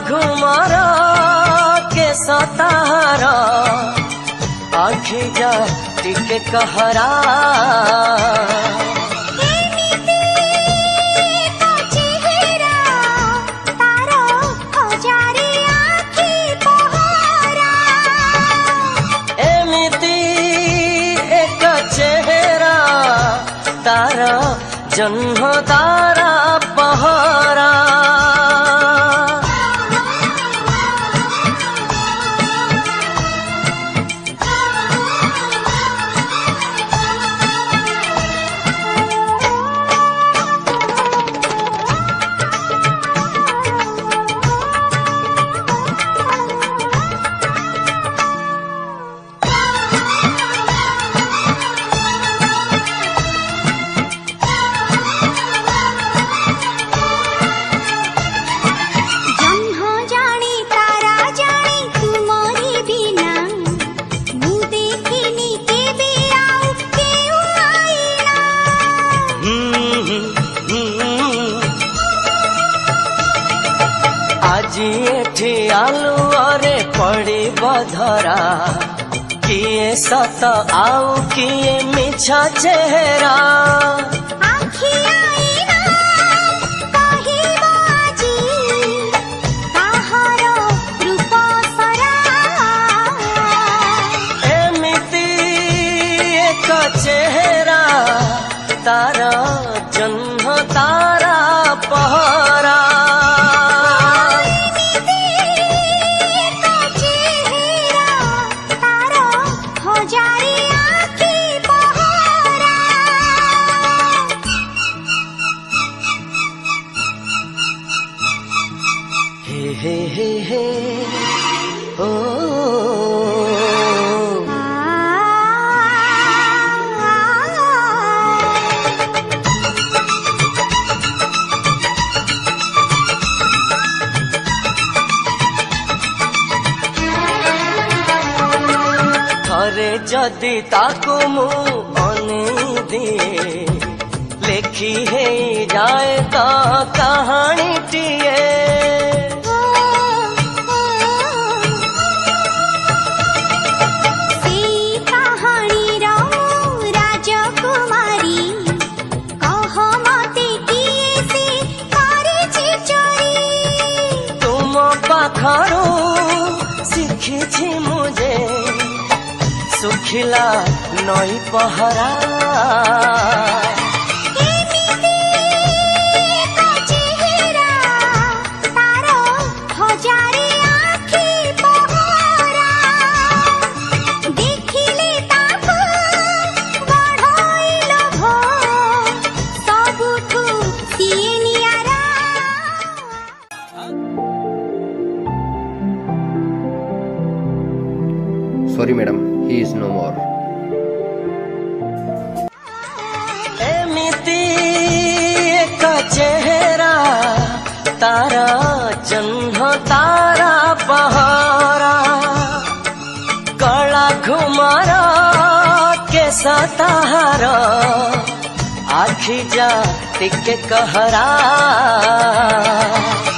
घुमर के सतार आखि जा टिके कहरा तारा जन्म तारा पहरा आजी एठी आलुअरे पड़ी बधरा किए सत आउ किए मिछा चेहरा एमिति एक चेहरा तारा जन्म तारा पहरा हे हे हे ओ थरे जदि ताकू मु अनेई दिए लेखी हे जाए तो कहानी टिए पाखरू शिखी मुझे सुखिला नई पहरा Sorry madam, he is no more. एमिति एक चेहरा तारा जन्म तारा पहरा कला घुमर के सतार आखि जा टिके कहरा